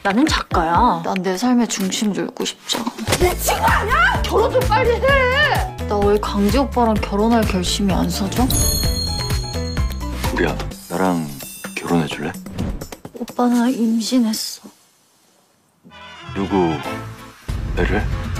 나는 작가야. 난 내 삶의 중심을 잃고 싶지 않아. 미친 거 아니야? 결혼 좀 빨리 해. 나 왜 강지 오빠랑 결혼할 결심이 안 서져? 우리야, 나랑 결혼해 줄래? 오빠 나 임신했어. 누구 배를?